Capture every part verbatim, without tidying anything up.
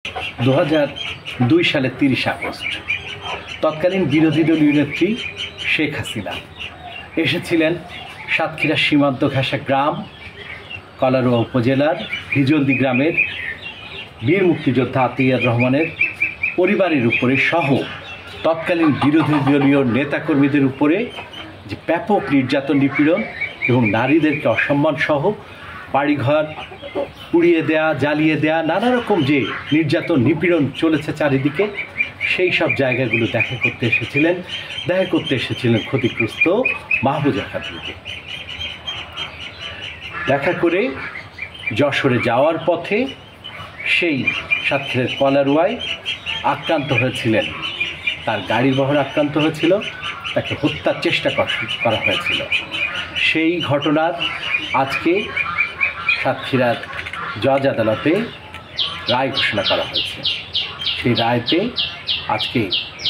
দু হাজার দুই সালের তিরিশ আগস্ট তৎকালীন বিরোধী দলীয় নেত্রী শেখ হাসিনা এসেছিলেন সাতক্ষীরা সীমান্ত ঘেঁষা গ্রাম কলারোয়া উপজেলার হিজলদি গ্রামের বীর মুক্তিযোদ্ধা আতিয়ার রহমানের পরিবারের উপরে সহ তৎকালীন বিরোধী দলীয় নেতাকর্মীদের উপরে যে ব্যাপক নির্যাতন নিপীড়ন এবং নারীদেরকে অসম্মান সহ বাড়িঘর পুড়িয়ে দেয়া জ্বালিয়ে দেয়া নানা রকম যে নির্যাতন নিপীড়ন চলেছে চারিদিকে সেই সব জায়গাগুলো দেখা করতে এসেছিলেন দেখা করতে এসেছিলেন ক্ষতিগ্রস্ত মাহফুজা খাতুনকে। দেখা করে যশোরে যাওয়ার পথে সেই সাতক্ষীরার কলারোয়ায় আক্রান্ত হয়েছিলেন, তার গাড়ির বহর আক্রান্ত হয়েছিল, তাকে হত্যার চেষ্টা করা হয়েছিল। সেই ঘটনার আজকে সাতক্ষীরার জজ আদালতে রায় ঘোষণা করা হয়েছে। সেই রায়তে আজকে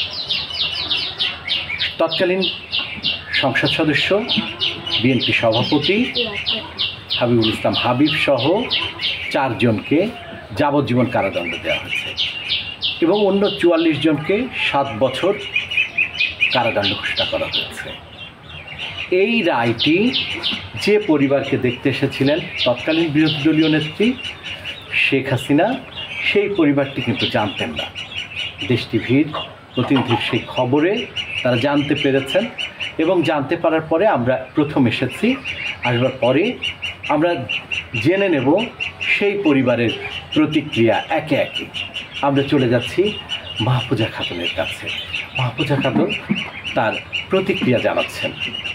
তৎকালীন সংসদ সদস্য বিএনপি সভাপতি হাবিবুল ইসলাম হাবিব সহ চারজনকে যাবজ্জীবন কারাদণ্ড দেওয়া হয়েছে এবং অন্য চুয়াল্লিশ জনকে সাত বছর কারাদণ্ড ঘোষণা করা হয়েছে। এই রায়টি যে পরিবারকে দেখতে এসেছিলেন তৎকালীন বিরোধী দলীয় নেত্রী শেখ হাসিনা, সেই পরিবারটি কিন্তু জানতেন না। দেশ টিভির প্রতিনিধির সেই খবরে তারা জানতে পেরেছেন এবং জানতে পারার পরে আমরা প্রথম এসেছি, আসবার পরে আমরা জেনে নেব সেই পরিবারের প্রতিক্রিয়া একে একে। আমরা চলে যাচ্ছি মাহফুজা খাতুনের কাছে। মাহফুজা খাতুন তার প্রতিক্রিয়া জানাচ্ছেন।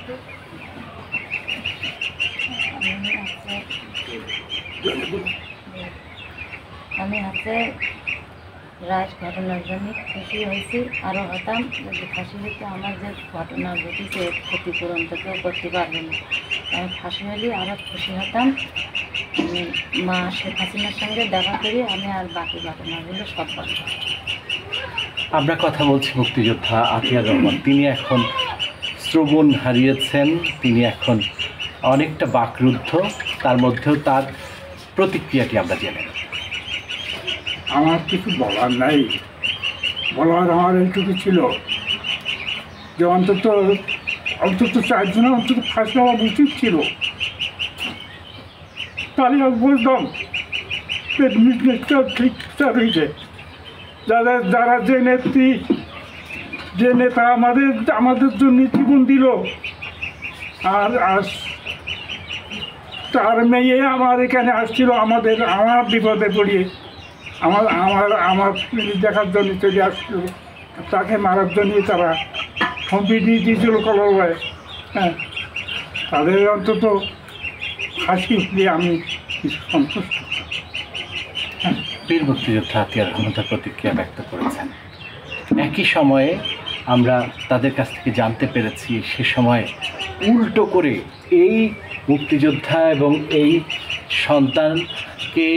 আমি হচ্ছে রাজ ঘটনার জন্য খুশি হয়েছি, আরও হতাম যদি ফাঁসি হইতে আমার যে ঘটনা ঘটেছে ক্ষতিপূরণ তো কেউ করতে পারবে না। আমি ফাঁসি হলে আরও খুশি হতাম। আমি মা শেখ হাসিনার সঙ্গে দেখা করি আমি আর বাকি ঘটনাগুলো সব বলব। আমরা কথা বলছি মুক্তিযোদ্ধা আতিয়ার রহমান। তিনি এখন শ্রবণ হারিয়েছেন, তিনি এখন অনেকটা বাকরুদ্ধ, তার মধ্যেও তার প্রতিক্রিয়াটি আমরা জেনে নেব। আমার কিছু বলার নাই, বলার আমার এইটুকু ছিল যে অন্তত অন্তত চারজনে অন্তত ফাঁসি হওয়া উচিত ছিল। তাহলে আমি বলতাম ঠিক হয়েছে। যারা যারা যে নেত্রী যে নেতা আমাদের আমাদের জন্য জীবন দিল, আর আজ তার মেয়ে আমার এখানে আসছিল আমাদের আমার বিপদে পড়িয়ে আমার আমার আমার দেখার জন্য চলে আসছিল, তাকে মারার জন্য তারা হুমকি দিয়ে দিয়েছিল কলরোয়ায়। হ্যাঁ, তাদের অন্তত হাসি দিয়ে আমি কিছু সন্তুষ্ট। বীর মুক্তিযোদ্ধা আতিয়ার রহমান তার প্রতিক্রিয়া ব্যক্ত করেছেন। একই সময়ে আমরা তাদের কাছ থেকে জানতে পেরেছি সে সময় উল্টো করে এই মুক্তিযোদ্ধা এবং এই সন্তানকে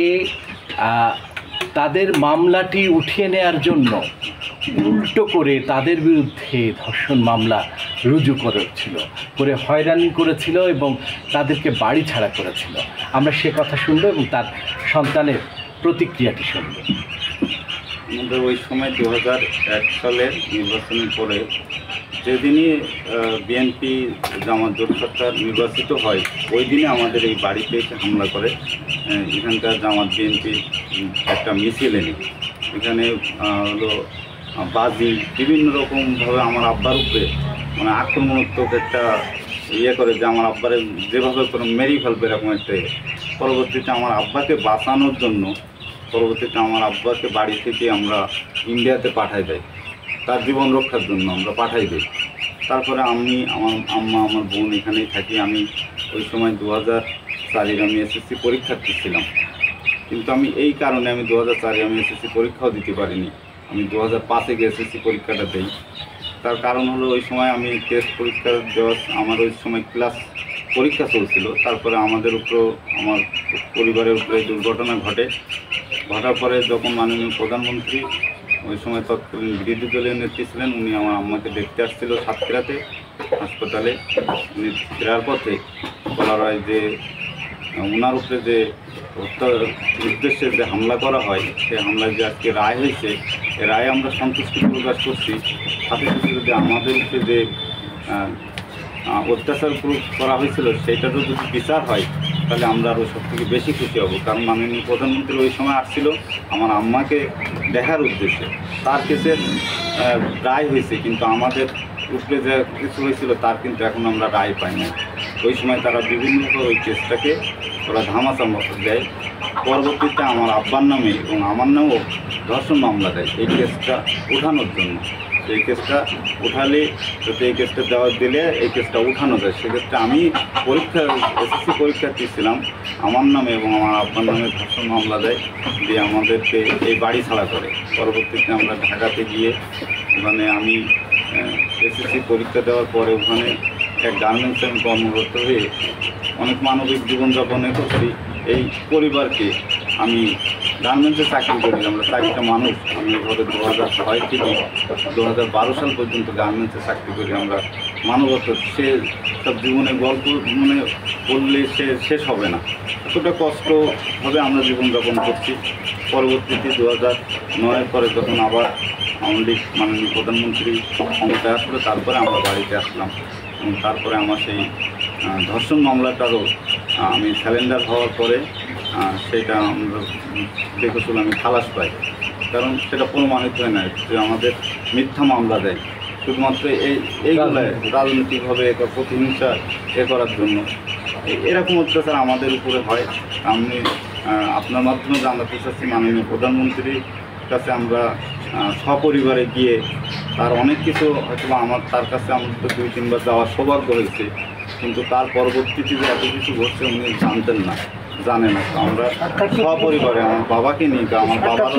তাদের মামলাটি উঠিয়ে নেওয়ার জন্য উল্টো করে তাদের বিরুদ্ধে ধর্ষণ মামলা রুজু করেছিল, করে হয়রানি করেছিল এবং তাদেরকে বাড়ি ছাড়া করেছিল। আমরা সে কথা শুনব এবং তার সন্তানের প্রতিক্রিয়াটি শুনব। আমাদের ওই সময় দু হাজার এক সালের নির্বাচনের পরে যেদিনই বিএনপি জামাত জোট সরকার নির্বাচিত হয় ওই দিনে আমাদের এই বাড়িতে এসে হামলা করে। এখানকার জামাত বিএনপি একটা মিছিল এনে এখানে হলো বাজি বিভিন্ন রকমভাবে আমার আব্বার উপরে মানে আক্রমণাত্মক একটা ইয়ে করে যে আমার আব্বারে যেভাবে করে মেরি ফেলবে এরকম একটা। পরবর্তীতে আমার আব্বাকে বাঁচানোর জন্য পরবর্তীতে আমার আব্বাকে বাড়ি থেকে আমরা ইন্ডিয়াতে পাঠাই দেয়, তার জীবন রক্ষার জন্য আমরা পাঠাই দিই। তারপরে আমি আমার আম্মা আমার বোন এখানেই থাকি। আমি ওই সময় দু হাজার চারের আমি এসএসসি পরীক্ষার্থী ছিলাম, কিন্তু আমি এই কারণে আমি দু হাজার চারে আমি এসএসসি পরীক্ষাও দিতে পারিনি। আমি দু হাজার পাঁচে গিয়ে এসএসসি পরীক্ষাটা দিই। তার কারণ হলো ওই সময় আমি টেস্ট পরীক্ষা দেওয়া আমার ওই সময় ক্লাস পরীক্ষা চলছিল। তারপরে আমাদের উপরেও আমার পরিবারের উপরে দুর্ঘটনা ঘটে। ঘটার পরে যখন মাননীয় প্রধানমন্ত্রী ওই সময় তৎকালীন বিরোধী দলীয় নেত্রী ছিলেন, উনি আমার আম্মাকে দেখতে আসছিল সাতক্ষীরাতে হাসপাতালে। উনি ফেরার পথে কলারোয়ায় যে ওনার উপরে যে হত্যার উদ্দেশ্যে যে হামলা করা হয় সেই হামলায় যে আজকে রায় হয়েছে এই রায়ে আমরা সন্তুষ্টি প্রকাশ করছি। সাথে সাথে যদি আমাদের উপরে যে অত্যাচার করা হয়েছিল সেইটারও যদি বিচার হয় তাহলে আমরা আরও সব থেকে বেশি খুশি হব। কারণ মাননীয় প্রধানমন্ত্রী ওই সময় আসছিল আমার আম্মাকে দেখার উদ্দেশ্যে, তার কেসের রায় হয়েছে, কিন্তু আমাদের উপরে যে কিছু হয়েছিল তার কিন্তু এখন আমরা রায় পাই না। ওই সময় তারা বিভিন্ন ওই কেসটাকে ওরা ধামাচামা দেয়। পরবর্তীতে আমার আব্বার নামে এবং আমার নামেও ধর্ষণ মামলা দেয় এই কেসটা উঠানোর জন্য। এই কেসটা উঠালে যদি এই কেসটা দেওয়া দিলে এই কেসটা উঠানো যায়। সেক্ষেত্রে আমি পরীক্ষা এসএসসি পরীক্ষা দিয়েছিলাম, আমার নামে এবং আমার আব্বার নামে ধর্ষণ মামলা দেয়, দিয়ে আমাদেরকে এই বাড়ি ছাড়া করে। পরবর্তীতে আমরা ঢাকাতে গিয়ে ওখানে আমি এসএসসি পরীক্ষা দেওয়ার পরে ওখানে এক গার্মেন্টসে আমি কর্মরত হয়ে অনেক মানবিক জীবনযাপনে করছি। এই পরিবারকে আমি গার্মেন্টসে চাকরি করি, আমরা চাকরিটা মানুষ। আমি এভাবে দু হাজার ছয় থেকে দু হাজার বারো সাল পর্যন্ত গার্মেন্টসে চাকরি করি। আমরা মানবত সে সব জীবনের গল্প মনে বললে সে শেষ হবে না, এতটা কষ্টভাবে আমরা জীবনযাপন করছি। পরবর্তীতে দু হাজার নয়ের পরে যখন আবার আওয়ামী লীগ মাননীয় প্রধানমন্ত্রী ক্ষমতায় আসলো, তারপরে আমরা বাড়িতে আসলাম এবং তারপরে আমার সেই ধর্ষণ মামলাটারও আমি স্যালেন্ডার হওয়ার পরে সেটা আমরা দেখেছিল আমি খালাস পাই। কারণ সেটা প্রমাণিত হয় না যে আমাদের মিথ্যা মামলা দেয় শুধুমাত্র এই এইগুলোয় রাজনৈতিকভাবে প্রতিহিংসা এ করার জন্য। এরকম অত্যাচার আমাদের উপরে হয়। আমি আপনার মাধ্যমে জানাতে চাচ্ছি মাননীয় প্রধানমন্ত্রীর কাছে আমরা সপরিবারে গিয়ে তার অনেক কিছু হয়তো আমার তার কাছে আমার তো দুই তিনবার যাওয়ার সৌভাগ্য হয়েছে, কিন্তু তার পরবর্তীতে যে এত কিছু ঘটছে উনি জানতেন না, জানে না। আমরা সপরিবারে আমার বাবাকে নিয়ে আমার বাবার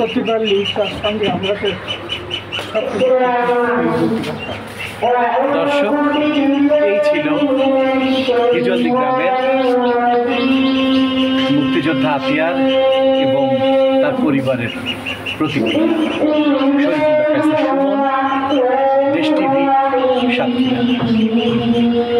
দর্শক, এই ছিল হিজলি গ্রামের মুক্তিযোদ্ধা আতিয়ার এবং তার পরিবারের প্রতিক্রিয়া। শরীফুল্লাহ ফয়সাল সুমন, দেশ টিভি, সাতক্ষীরা।